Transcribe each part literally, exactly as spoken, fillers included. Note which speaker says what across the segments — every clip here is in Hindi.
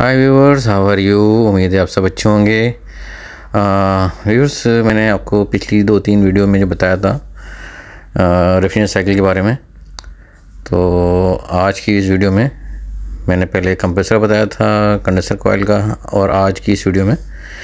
Speaker 1: Hi viewers, how are you. उम्मीद है आप सब अच्छे होंगे। व्यूअर्स, मैंने आपको पिछली दो तीन वीडियो में जो बताया था रेफ्रिजरेशन साइकिल के बारे में, तो आज की इस वीडियो में मैंने पहले कंप्रेसर बताया था, कंडेंसर कॉइल का, और आज की इस वीडियो में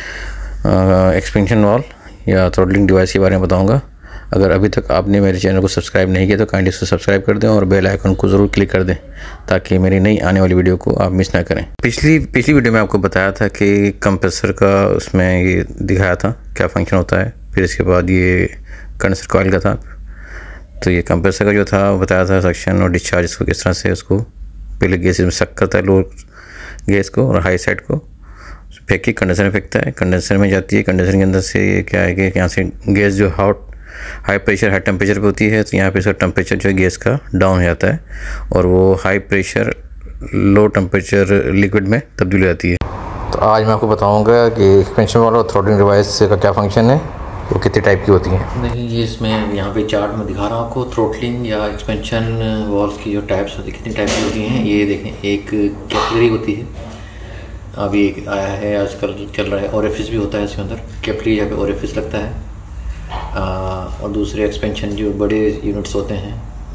Speaker 1: एक्सपेंशन वाल्व या थ्रॉटलिंग डिवाइस के बारे में बताऊंगा। अगर अभी तक आपने मेरे चैनल को सब्सक्राइब नहीं किया तो काइंडली इसको सब्सक्राइब कर दें और बेल आइकन को ज़रूर क्लिक कर दें ताकि मेरी नई आने वाली वीडियो को आप मिस ना करें। पिछली पिछली वीडियो में आपको बताया था कि कंप्रेसर का उसमें ये दिखाया था क्या फंक्शन होता है। फिर इसके बाद ये कंडेंसर कॉइल का था। तो ये कंप्रेसर का जो था वो बताया था सक्शन और डिस्चार्ज इसको किस तरह से उसको पहले गैस में सक करता है, लोअर गैस को, और हाई साइड को फेंक के कंडेंसर में फेंकता है। कंडेंसर में जाती है। कंडेंसर के अंदर से ये क्या है कि यहाँ से गैस जो hot high pressure high temperature पे होती है, तो यहाँ पे इसका टेम्परेचर जो है गैस का डाउन हो जाता है और वो high pressure low temperature liquid में तब्दील हो जाती है। तो आज मैं आपको बताऊंगा कि एक्सपेंशन वाला और थ्रॉटलिंग डिवाइस का क्या फंक्शन है, वो कितने टाइप की होती हैं।
Speaker 2: देखिए, ये इसमें यहाँ पे चार्ट में दिखा रहा हूँ आपको थ्रॉटलिंग या एक्सपेंशन वाल्व की जो टाइप्स होती है, कितनी टाइप की होती हैं। ये देखें, एक कैपिलरी होती है, अभी एक आया है आजकल चल रहा है। ओरिफिस भी होता है इसके अंदर, कैपिलरी यहाँ पे ओरिफिस लगता है। आ, और दूसरे एक्सपेंशन जो बड़े यूनिट्स होते हैं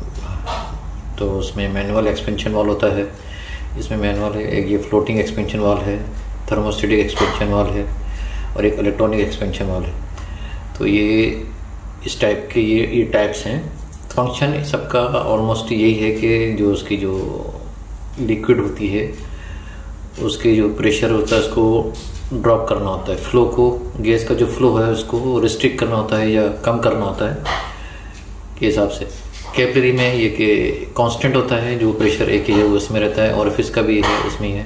Speaker 2: तो उसमें मैनुअल एक्सपेंशन वाल्व होता है। इसमें मैनुअल है। एक ये फ्लोटिंग एक्सपेंशन वाल्व है, थर्मोस्टेटिक एक्सपेंशन वाल्व है, और एक इलेक्ट्रॉनिक एक्सपेंशन वाल्व है। तो ये इस टाइप के ये ये टाइप्स हैं। फंक्शन सबका ऑलमोस्ट यही है कि जो उसकी जो लिक्विड होती है उसके जो प्रेशर होता है उसको ड्रॉप करना होता है, फ्लो को, गैस का जो फ्लो है उसको रिस्ट्रिक्ट करना होता है या कम करना होता है के हिसाब से। कैपिलरी में ये कि कांस्टेंट होता है, जो प्रेशर एक ही है वो उसमें रहता है। ओरिफिस का भी है, उसमें ही है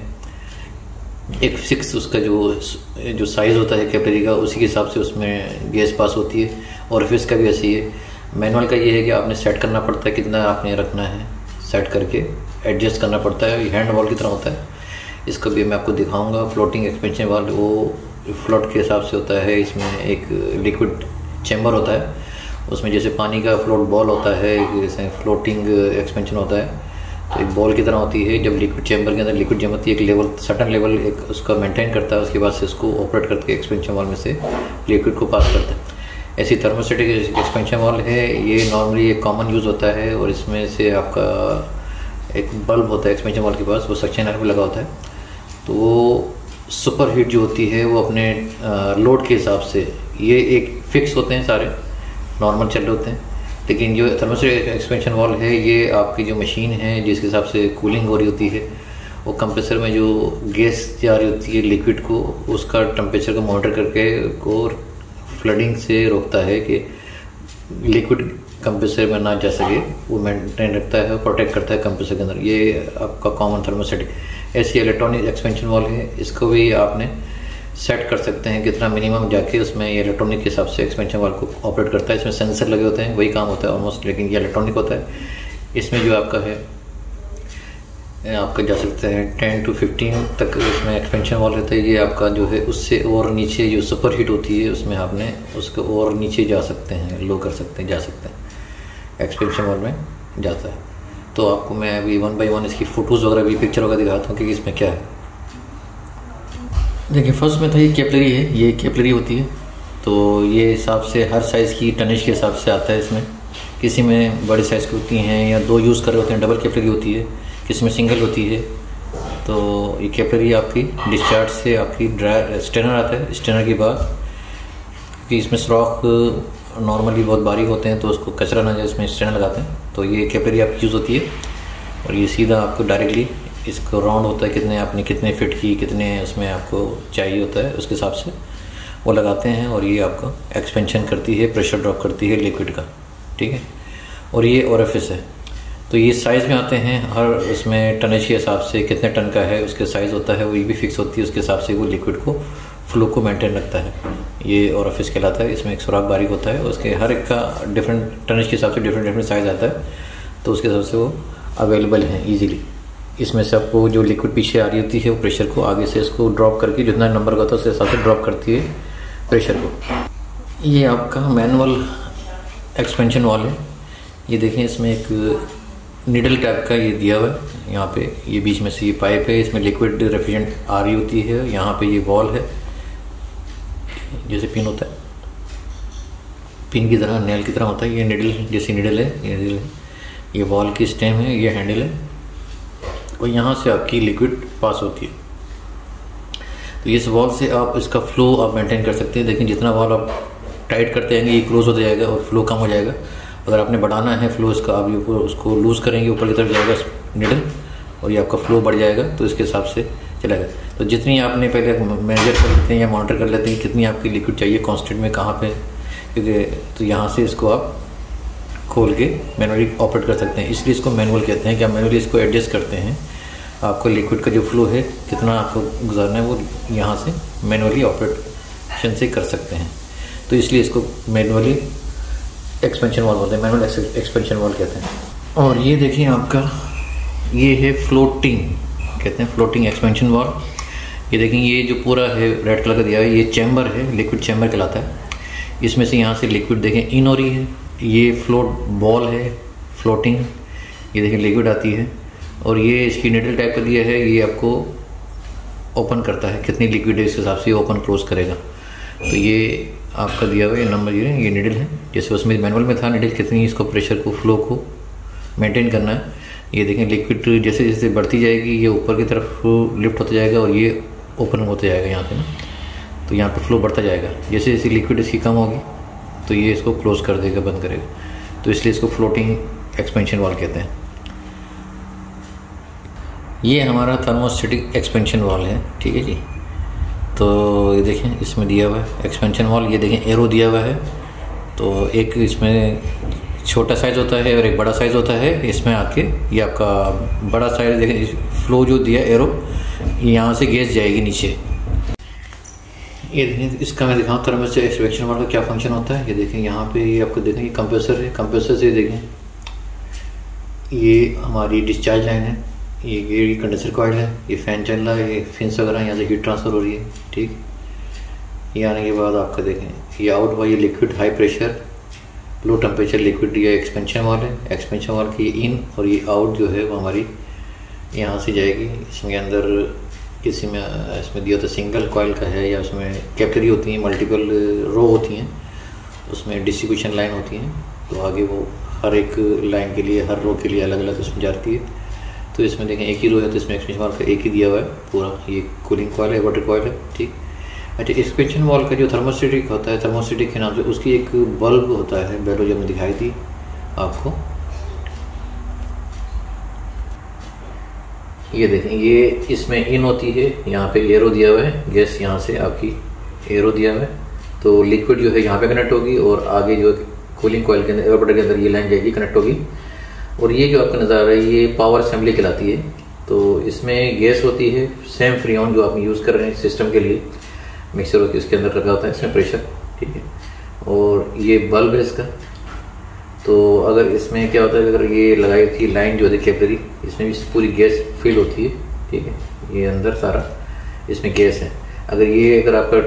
Speaker 2: एक फिक्स उसका जो जो साइज़ होता है कैपिलरी का, उसी के हिसाब से उसमें गैस पास होती है। ओरिफिस का भी ऐसी है। मैनुअल का ये है कि आपने सेट करना पड़ता है कितना आपने रखना है, सेट करके एडजस्ट करना पड़ता है। हैंड वॉल की तरह होता है। इसको भी मैं आपको दिखाऊंगा। फ्लोटिंग एक्सपेंशन वाल्व वो फ्लोट के हिसाब से होता है। इसमें एक लिक्विड चैम्बर होता है, उसमें जैसे पानी का फ्लोट बॉल होता है, जैसे फ्लोटिंग एक्सपेंशन होता है तो एक बॉल की तरह होती है। जब लिक्विड चैम्बर के अंदर लिक्विड जमती है, एक लेवल सर्टन लेवल एक उसका मेंटेन करता है, उसके बाद से इसको ऑपरेट करके एक्सपेंशन वाल्व में से लिक्विड को पास करता है। ऐसी थर्मोस्टेटिक एक्सपेंशन वाल्व है। ये नॉर्मली एक कॉमन यूज़ होता है और इसमें से आपका एक बल्ब होता है एक्सपेंशन वाल्व के पास, वो सक्शन नट में लगा होता है। तो वो सुपर हीट जो होती है वो अपने लोड के हिसाब से, ये एक फिक्स होते हैं, सारे नॉर्मल चल रहे होते हैं। लेकिन जो थर्मोस्टेटिक एक्सपेंशन वाल्व है ये आपकी जो मशीन है जिसके हिसाब से कूलिंग हो रही होती है, वो कंप्रेसर में जो गैस जा रही होती है लिक्विड को, उसका टेम्परेचर को मॉनिटर करके को फ्लडिंग से रोकता है कि लिक्विड कंप्रेसर में ना जा सके, वो मेंटेन रखता है और प्रोटेक्ट करता है कंप्रेसर के अंदर। ये आपका कॉमन थर्मोस्टेटिक। ऐसी इलेक्ट्रॉनिक एक्सपेंशन वाल्व है, इसको भी आपने सेट कर सकते हैं कितना मिनिमम जाके, उसमें ये इलेक्ट्रॉनिक के हिसाब से एक्सपेंशन वाल्व को ऑपरेट करता है। इसमें सेंसर लगे होते हैं, वही काम होता है ऑलमोस्ट, लेकिन ये इलेक्ट्रॉनिक होता है। इसमें जो आपका है आपका जा सकते हैं टेन टू फिफ्टीन तक इसमें एक्सपेंशन वाल्व रहता है। ये आपका जो है उससे और नीचे जो सुपर हीट होती है उसमें आपने उसको और नीचे जा सकते हैं, लो कर सकते हैं, जा सकते हैं, एक्सपेंशन वाल्व में जाता है। तो आपको मैं अभी वन बाई वन इसकी फ़ोटोज़ वगैरह भी पिक्चर वगैरह दिखाता हूँ कि इसमें क्या है। देखिए, फर्स्ट में था ये कैपिलरी है, ये कैपिलरी होती है। तो ये हिसाब से हर साइज़ की टनेज के हिसाब से आता है। इसमें किसी में बड़े साइज़ की होती हैं या दो यूज़ कर रहे होते हैं, डबल कैपिलरी होती है, किसी में सिंगल होती है। तो ये कैपिलरी आपकी डिस्चार्ज से आपकी ड्राई स्टेनर आता है। स्टेनर के बाद कि इसमें सुराख नॉर्मली बहुत बारीक होते हैं तो उसको कचरा ना जाए, इसमें स्टेनर लगाते हैं। तो ये कैपिलरी आपकी यूज़ होती है और ये सीधा आपको डायरेक्टली इसको राउंड होता है, कितने आपने कितने फिट की कितने उसमें आपको चाहिए होता है उसके हिसाब से वो लगाते हैं। और ये आपका एक्सपेंशन करती है, प्रेशर ड्रॉप करती है लिक्विड का, ठीक है। और ये ओरिफिस है। तो ये साइज़ में आते हैं, हर उसमें टनेज के हिसाब से कितने टन का है उसके साइज़ होता है, वो ये भी फिक्स होती है, उसके हिसाब से वो लिक्विड को फ्लो को मेंटेन रखता है। ये ओरिफिस कहलाता है। इसमें एक सुराख बारीक होता है, उसके हर एक का डिफरेंट टनेज के हिसाब से डिफरेंट डिफरेंट साइज़ आता है, तो उसके हिसाब से वो अवेलेबल हैं ईजीली। इसमें से आपको जो लिक्विड पीछे आ रही होती है वो प्रेशर को आगे से इसको ड्रॉप करके जितना नंबर का होता है उसके हिसाब से ड्रॉप करती है प्रेशर को। ये आपका मैनुअल एक्सपेंशन वाल्व है। ये देखें, इसमें एक निडल टाइप का ये दिया हुआ है। यहाँ पे ये बीच में से ये पाइप है, इसमें लिक्विड रेफ्रिजरेंट आ रही होती है। यहाँ पे ये वॉल है, जैसे पिन होता है, पिन की तरह, नेल की तरह होता है। ये निडल जैसी निडल है, ये निडल है, ये वॉल की स्टेम है, ये हैंडल है, और यहाँ से आपकी लिक्विड पास होती है। तो इस वॉल से आप इसका फ्लो आप मेंटेन कर सकते हैं। देखिए जितना वॉल आप टाइट करते जाएंगे ये क्लोज होता जाएगा और फ्लो कम हो जाएगा। अगर आपने बढ़ाना है फ्लो इसका, आप ये उसको लूज़ करेंगे, ऊपर की तरफ जाएगा निडल और ये आपका फ्लो बढ़ जाएगा, तो इसके हिसाब से चलेगा। तो जितनी आपने पहले मेजर कर लेते हैं या मॉनिटर कर लेते हैं कितनी आपकी लिक्विड चाहिए कांस्टेंट में, कहाँ पे, क्योंकि तो यहाँ से इसको आप खोल के मैनुअली ऑपरेट कर सकते हैं। इसलिए इसको मैनुअल कहते हैं कि आप मैनुअली इसको एडजस्ट करते हैं। आपको लिक्विड का जो फ्लो है कितना आपको गुजारना है वो यहाँ से मैनुअली ऑपरेशन से कर सकते हैं। तो इसलिए इसको मैनुअली एक्सपेंशन वॉल बोलते हैं, मैनुअल एक्सपेंशन वॉल कहते हैं। और ये देखिए आपका ये है फ्लोटिंग, कहते हैं फ्लोटिंग एक्सपेंशन वॉल। ये देखें ये जो पूरा है रेड कलर का दिया है, ये चैम्बर है, लिक्विड चैम्बर कहलाता है। इसमें से यहाँ से लिक्विड देखें इन हो रही है, ये फ्लोट बॉल है फ्लोटिंग, ये देखें लिक्विड आती है। और ये इसकी निडल टाइप का दिया है, ये आपको ओपन करता है, कितनी लिक्विड है इस हिसाब से ओपन क्लोज करेगा। तो ये आपका दिया हुआ ये नंबर ये ये निडल है, जैसे उसमें मैनुअल में था निडल कितनी इसको प्रेशर को फ्लो को मेंटेन करना है। ये देखें लिक्विड जैसे जैसे बढ़ती जाएगी ये ऊपर की तरफ लिफ्ट होता जाएगा और ये ओपन होता जाएगा यहाँ पे ना, तो यहाँ पे फ्लो बढ़ता जाएगा। जैसे जैसे लिक्विड इसकी कम होगी तो ये इसको क्लोज कर देगा, बंद करेगा। तो इसलिए इसको फ्लोटिंग एक्सपेंशन वॉल कहते हैं। ये हमारा थर्मोस्टेटिक एक्सपेंशन वॉल है, ठीक है जी। तो ये देखें इसमें दिया हुआ है एक्सपेंशन वॉल, ये देखें एरो दिया हुआ है। तो एक इसमें छोटा साइज़ होता है और एक बड़ा साइज़ होता है। इसमें आके ये आपका बड़ा साइज़ देखें, फ्लो जो दिया एरो यहाँ से गैस जाएगी नीचे। ये देखें इसका मैं दिखाऊँ थर्मोस्टेटिक एक्सपेंशन वॉल का क्या फंक्शन होता है। ये देखें यहाँ पे ये आपको देखें ये कंप्रेसर है, कंप्रेसर से देखें ये हमारी डिस्चार्ज लाइन है, ये ये कंडेंसर कॉइल है, ये फ़ैन चल रहा है, ये फिन्स वगैरह यहाँ से हीट ट्रांसफ़र हो रही है, ठीक। ये आने के बाद आपका देखें ये आउट हुआ, ये liquid high pressure low temperature liquid, ये एक्सपेंशन वॉल है। एक्सपेंशन वॉल की इन और ये आउट जो है वो हमारी यहाँ से जाएगी। इसमें अंदर किसी में इसमें दिया तो सिंगल कॉइल का है या उसमें कैपिलरी होती हैं, मल्टीपल रो होती हैं, उसमें डिस्ट्रीब्यूशन लाइन होती हैं। तो आगे वो हर एक लाइन के लिए हर रो के लिए अलग अलग उसमें जाती है। तो इसमें देखें एक ही रो है तो इसमें एक्सपेंशन वॉल का एक ही दिया हुआ है पूरा, ये कूलिंग कॉइल है, वाटर कॉइल है, ठीक। अच्छा एक्सपेंशन वॉल का जो थर्मोस्टेटिक होता है, थर्मोस्टेटिक के नाम से उसकी एक बल्ब होता है, बेलो जो मैं दिखाई थी आपको। ये देखें ये इसमें इन होती है, यहाँ पे एरो दिया हुआ है, गैस यहाँ से आपकी एरो दिया हुआ है। तो लिक्विड जो है यहाँ पे कनेक्ट होगी और आगे जो कूलिंग कॉइल के अंदर एवापोरेटर के अंदर ये लाइन जाएगी, कनेक्ट होगी। और ये जो आपका नज़ारा है ये पावर असेंबली कहलाती है। तो इसमें गैस होती है सेम फ्रीऑन जो आप यूज़ कर रहे हैं सिस्टम के लिए, मिक्सर होती है उसके अंदर लगा होता है इसमें प्रेशर, ठीक है। और ये बल्ब है इसका। तो अगर इसमें क्या होता है, अगर ये लगाई होती है लाइन जो होती है कैपिलरी, इसमें भी पूरी गैस फिल होती है, ठीक है। ये अंदर सारा इसमें गैस है। अगर ये अगर आपका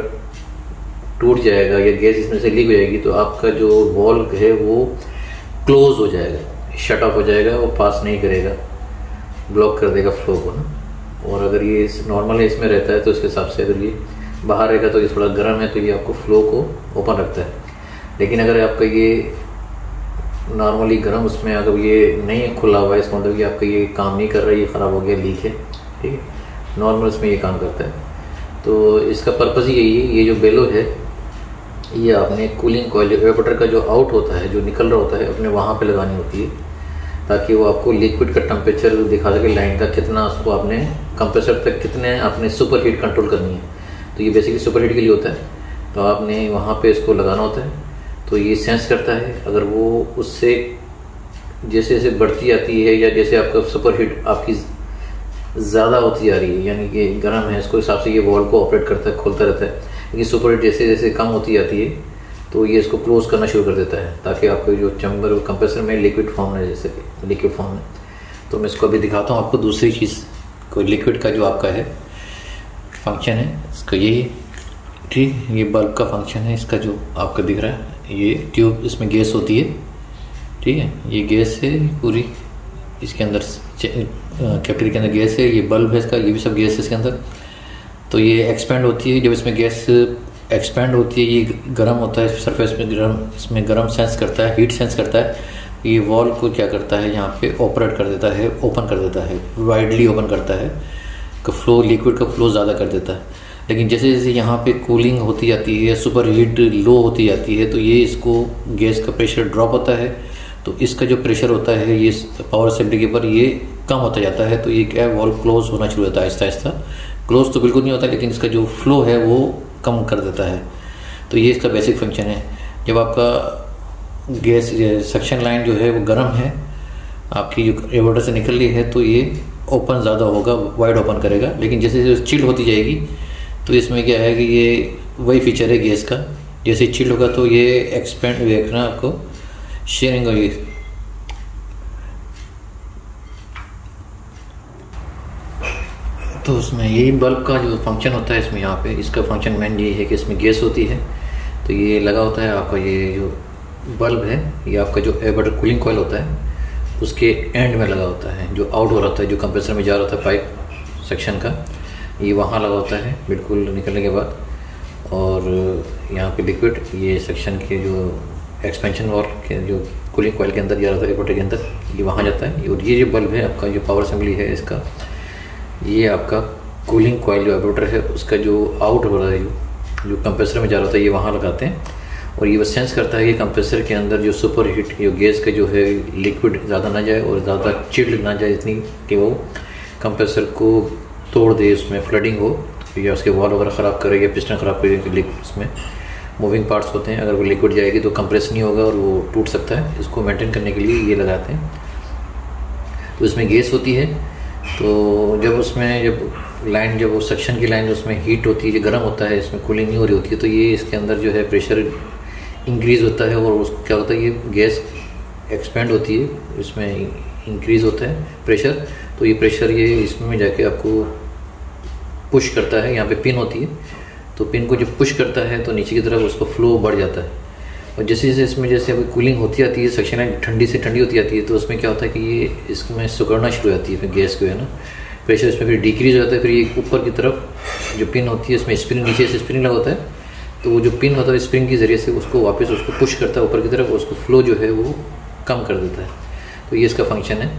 Speaker 2: टूट जाएगा या गैस इसमें से लीक हो जाएगी तो आपका जो वॉल्व है वो क्लोज हो जाएगा, शट ऑफ हो जाएगा, वो पास नहीं करेगा, ब्लॉक कर देगा फ्लो को ना। और अगर ये नॉर्मल इसमें रहता है तो उसके हिसाब से अगर ये बाहर रहेगा तो ये थोड़ा गर्म है तो ये आपको फ्लो को ओपन रखता है। लेकिन अगर आपका ये नॉर्मली गर्म उसमें अगर ये नहीं खुला हुआ है, इसका मतलब कि आपका ये काम नहीं कर रहा है, ये ख़राब हो गया, लीक है, ठीक है। नॉर्मल इसमें ये काम करता है। तो इसका पर्पज़ ही यही है। ये जो बेलो है ये आपने कूलिंग कॉइल एवापोरेटर का जो आउट होता है, जो निकल रहा होता है, अपने वहाँ पे लगानी होती है ताकि वो आपको लिक्विड का टेम्परेचर दिखा सके, लाइन का कितना उसको आपने कंप्रेसर तक कितने आपने सुपर हीट कंट्रोल करनी है। तो ये बेसिकली सुपर हीट के लिए होता है। तो आपने वहाँ पे इसको लगाना होता है। तो ये सेंस करता है, अगर वो उससे जैसे जैसे बढ़ती आती है या जैसे आपका सुपर हीट आपकी ज़्यादा होती जा रही है, यानी कि गर्म है, इसको हिसाब से ये वॉल्व को ऑपरेट करता है, खोलता रहता है। लेकिन सुपर हीट जैसे जैसे कम होती जाती है तो ये इसको क्लोज करना शुरू कर देता है ताकि आपको जो चैम्बर कंप्रेसर में लिक्विड फॉर्म है, जैसे कि लिक्विड फॉर्म है। तो मैं इसको अभी दिखाता हूँ आपको दूसरी चीज़, कोई लिक्विड का जो आपका है फंक्शन है इसका यही, ठीक। ये बल्ब का फंक्शन है इसका जो आपका दिख रहा है, ये ट्यूब इसमें गैस होती है, ठीक है। ये गैस है पूरी, इसके अंदर कैपिलरी के अंदर गैस है, ये बल्ब है इसका, ये भी सब गैस है इसके अंदर। तो ये एक्सपेंड होती है, जब इसमें गैस एक्सपेंड होती है ये गर्म होता है सरफेस में, गर्म इसमें गर्म सेंस करता है, हीट सेंस करता है। ये वॉल्व को क्या करता है यहाँ पे ऑपरेट कर देता है, ओपन कर देता है, वाइडली ओपन करता है, का फ्लो लिक्विड का फ्लो ज़्यादा कर देता है। लेकिन जैसे जैसे यहाँ पे कूलिंग होती जाती है, सुपर हीट लो होती जाती है, तो ये इसको गैस का प्रेशर ड्रॉप होता है, तो इसका जो प्रेशर होता है ये पावर असेंबली के ऊपर ये कम होता जाता है। तो ये क्या है, वॉल्व क्लोज होना शुरू होता है आहिस्ता आहिस्ता। क्लोज तो बिल्कुल नहीं होता, लेकिन इसका जो फ्लो है वो कम कर देता है। तो ये इसका बेसिक फंक्शन है। जब आपका गैस सक्शन लाइन जो है वो गर्म है, आपकी जो एवोटर से निकल रही है, तो ये ओपन ज़्यादा होगा, वाइड ओपन करेगा। लेकिन जैसे जैसे चिल्ड होती जाएगी तो इसमें क्या है कि ये वही फीचर है गैस का, जैसे चिल्ड होगा तो ये एक्सपेंड देखना आपको शेयरिंग होगी। तो उसमें यही बल्ब का जो फंक्शन होता है इसमें, यहाँ पे इसका फंक्शन मेन ये है कि इसमें गैस होती है, तो ये लगा होता है आपका ये जो बल्ब है, ये आपका जो एयर कूलिंग कॉइल होता है उसके एंड में लगा होता है, जो आउट हो रहा होता है, जो कंप्रेसर में जा रहा होता है पाइप सेक्शन का, ये वहाँ लगा होता है बिल्कुल निकलने के बाद। और यहाँ पे लिक्विड ये सेक्शन के जो एक्सपेंशन वॉल्व के जो कूलिंग कॉइल के अंदर जा रहा था एयर के अंदर, ये वहाँ जाता है। और ये जो बल्ब है आपका, जो पावर असेंबली है इसका, ये आपका कूलिंग कॉइल जो एवोटर है उसका जो आउट हो रहा है, जो जो कंप्रेसर में जा रहा था, ये वहाँ लगाते हैं। और ये वो सेंस करता है कि कंप्रेसर के अंदर जो सुपर हीट जो गैस का जो है लिक्विड ज़्यादा ना जाए और ज़्यादा चिल्ड ना जाए, इतनी कि वो कंप्रेसर को तोड़ दे, उसमें फ्लडिंग हो या उसके वॉल वगैरह ख़राब करे या पिस्टन ख़राब करे। तो उसमें मूविंग पार्ट्स होते हैं, अगर वो लिक्विड जाएगी तो कंप्रेस नहीं होगा और वो टूट सकता है। इसको मेंटेन करने के लिए ये लगाते हैं। तो इसमें गैस होती है, तो जब उसमें जब लाइन जब वो सक्शन की लाइन उसमें हीट होती है, जो गर्म होता है, इसमें कूलिंग नहीं हो रही होती है, तो ये इसके अंदर जो है प्रेशर इंक्रीज़ होता है और उसको क्या होता है, ये गैस एक्सपेंड होती है, इसमें इंक्रीज़ होता है प्रेशर। तो ये प्रेशर ये इसमें जाके आपको पुश करता है, यहाँ पे पिन होती है, तो पिन को जब पुश करता है तो नीचे की तरफ उसको फ्लो बढ़ जाता है। और जैसे जैसे इसमें जैसे अभी कूलिंग होती आती है, सक्शन लाइन ठंडी से ठंडी होती जाती है, तो उसमें क्या होता है कि ये इसमें सुकड़ना शुरू हो जाती है, फिर गैस को है ना, प्रेशर इसमें फिर डिक्रीज हो जाता है। फिर ये ऊपर की तरफ जो पिन होती है उसमें स्प्रिंग, नीचे से स्प्रिंग लगा होता है, तो वो जो पिन होता है स्प्रिंग के ज़रिए से उसको वापस उसको पुश करता है ऊपर की तरफ, उसको फ्लो जो है वो कम कर देता है। तो ये इसका फंक्शन है।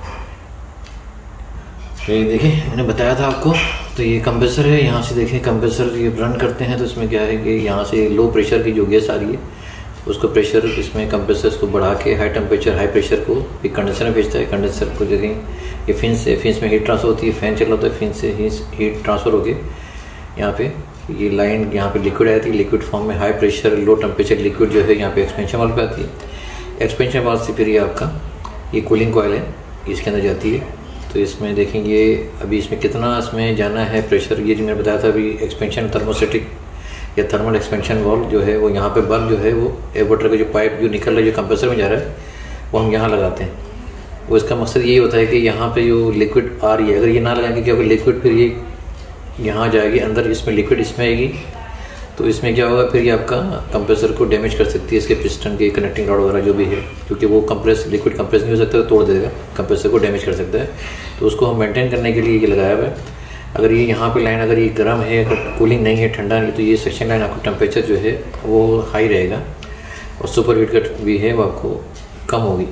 Speaker 2: तो ये देखिए मैंने बताया था आपको, तो ये कंप्रेसर है, यहाँ से देखें कंप्रेसर ये रन करते हैं, तो इसमें क्या है कि यहाँ से लो प्रेशर की जो गैस आ रही है उसको प्रेशर इसमें कंप्रेसर को बढ़ा के हाई टेम्परेचर हाई प्रेशर को एक कंडेंसर में भेजता है। कंडेंसर को देखें ये फिन से, फिन्स में हीट ट्रांसफर होती है, फैन चल रहा होता है, फिन से हीट ट्रांसफ़र होके यहाँ पे ये लाइन यहाँ पे लिक्विड आती है, लिक्विड फॉर्म में high pressure low temperature liquid जो है यहाँ पे एक्सपेंशन वाल्व पे आती है। एक्सपेंशन वाल्व से फिर ये आपका ये कूलिंग कॉइल है, इसके अंदर जाती है। तो इसमें देखेंगे अभी इसमें कितना इसमें जाना है प्रेशर, ये जो मैंने बताया था अभी एक्सपेंशन थर्मोस्टेटिक या थर्मल एक्सपेंशन वाल्व जो है वो यहाँ पे बल्ब जो है वो एयर का जो पाइप जो निकल रहा है जो कंप्रेसर में जा रहा है वो हम यहाँ लगाते हैं। वो इसका मकसद यही होता है कि यहाँ पे जो लिक्विड आ रही है, अगर ये ना लगाएंगे क्या होगा, लिक्विड फिर ये यहाँ जाएगी अंदर, इसमें लिक्विड इसमें आएगी, तो इसमें क्या होगा फिर ये आपका कंप्रेसर को डैमेज कर सकती है, इसके पिस्टन के कनेक्टिंग रॉड वगैरह जो भी है, क्योंकि वो कंप्रेस लिक्विड कंप्रेस नहीं हो सकता, तो तोड़ देगा, कंप्रेसर को डैमेज कर सकता है। तो उसको हम मेंटेन करने के लिए ये लगाया हुआ है। अगर ये यहाँ पे लाइन अगर ये गर्म है, अगर कूलिंग नहीं है, ठंडा नहीं, तो ये सेक्शन लाइन आपको टेम्परेचर जो है वो हाई रहेगा और सुपर हीट का भी है वो आपको कम होगी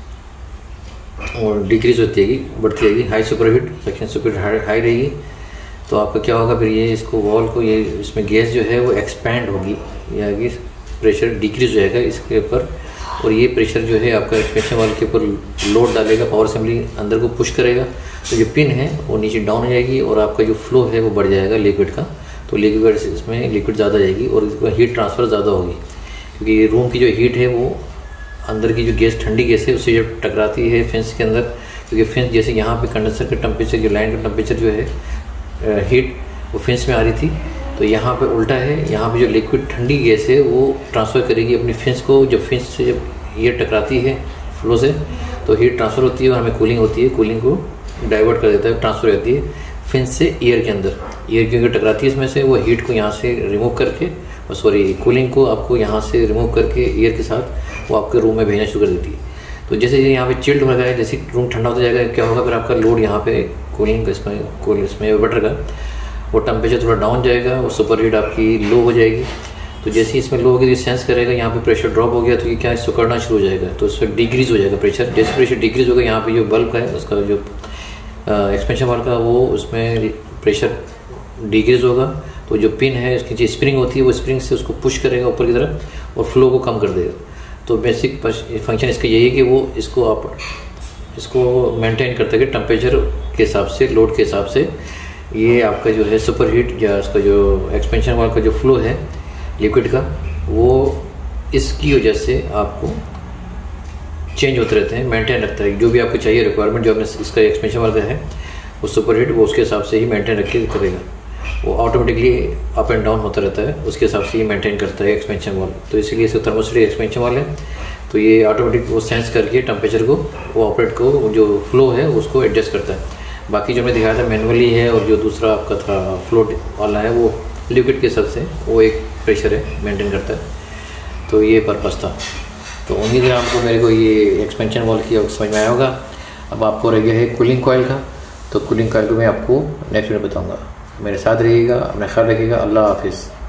Speaker 2: और डिक्रीज होती रहेगी, बढ़ती रहेगी। High super heat section super heat high रहेगी, तो आपका क्या होगा फिर ये इसको वॉल को ये इसमें गैस जो है वो एक्सपैंड होगी, या कि प्रेशर डिक्रीज हो जाएगा इसके ऊपर, और ये प्रेशर जो है आपका एक्सपेंशन वाल्व के ऊपर लोड डालेगा, पावर असेंबली अंदर को पुश करेगा, तो जो पिन है वो नीचे डाउन हो जाएगी और आपका जो फ्लो है वो बढ़ जाएगा लिक्विड का। तो लिक्विड इसमें लिक्विड ज़्यादा जाएगी और इसमें हीट ट्रांसफ़र ज़्यादा होगी, क्योंकि रूम की जो हीट है वो अंदर की जो गैस ठंडी गैस है उससे जब टकराती है फिन्स के अंदर, क्योंकि फिन्स जैसे यहाँ पे कंडेंसर का टेम्परेचर जो लाइन का टेम्परेचर जो है हीट वो फिन्स में आ रही थी, तो यहाँ पे उल्टा है, यहाँ पे जो लिक्विड ठंडी गैस है वो ट्रांसफ़र करेगी अपनी फिन्स को। जब फिन्स से जब ये टकराती है फ्लो से तो हीट ट्रांसफ़र होती है और हमें कूलिंग होती है, कूलिंग को डाइवर्ट कर देता है, ट्रांसफ़र हो जाती है फिन्स से एयर के अंदर। एयर क्योंकि टकराती है इसमें से, वो हीट को यहाँ से रिमूव करके और सॉरी कूलिंग को आपको यहाँ से रिमूव करके एयर के साथ वो आपके रूम में भेजना शुरू कर देती है। तो जैसे यहाँ पे चिल्ड हो गया, जैसे रूम ठंडा होता जाएगा क्या होगा, फिर आपका लोड यहाँ पे कूलिंग इसमें कूल इसमें वेपरेटर का वो टेम्परेचर थोड़ा डाउन जाएगा और सुपर हीट आपकी लो हो जाएगी। तो जैसे ही इसमें लो होगी तो सेंस करेगा यहाँ पे प्रेशर ड्रॉप हो गया, तो ये क्या इसको करना शुरू हो जाएगा, तो इसमें डिक्रीज हो जाएगा प्रेशर। जैसे प्रेशर डिक्रीज होगा यहाँ पे जो बल्ब का है उसका जो एक्सपेंशन वाल्व का वो उसमें प्रेशर डिक्रीज होगा, तो जो पिन है इसकी जो स्प्रिंग होती है वो स्प्रिंग से उसको पुश करेगा ऊपर की तरफ और फ्लो को कम कर देगा। तो बेसिक फंक्शन इसका यही है कि वो इसको आप इसको मेंटेन करते हैं टेम्परेचर के हिसाब से, लोड के हिसाब से। ये आपका जो है सुपर हीट या इसका जो एक्सपेंशन वाल्व का जो फ्लो है लिक्विड का वो इसकी वजह से आपको चेंज होते रहते हैं, मेंटेन रखता है। जो भी आपको चाहिए रिक्वायरमेंट जो आपने इसका एक्सपेंशन वाल्व का है वो सुपर हीट वो उसके हिसाब से ही मेंटेन रख के करेगा, वो ऑटोमेटिकली अप एंड डाउन होता रहता है, उसके हिसाब से ही मेंटेन करता है एक्सपेंशन वाल्व। तो इसीलिए इसका थर्मोस्टेट एक्सपेंशन वाल्व है, तो ये ऑटोमेटिक वो सेंस करके टेम्परेचर को वो ऑपरेट को जो फ्लो है उसको एडजस्ट करता है। बाकी जो मैं दिखाया था मैनुअली है, और जो दूसरा आपका था फ्लोट वाला है वो लिक्विड के हिसाब से वो एक प्रेशर है मेंटेन करता है। तो ये पर्पस था। तो उम्मीद है आपको मेरे को ये एक्सपेंशन वाल्व की समझ में आया होगा। अब आपको रह गया है कूलिंग कॉइल का, तो कूलिंग कॉइल को मैं आपको नेक्स्ट में बताऊँगा। मेरे साथ रहिएगा, अपना ख्याल रखिएगा। अल्लाह हाफिज़।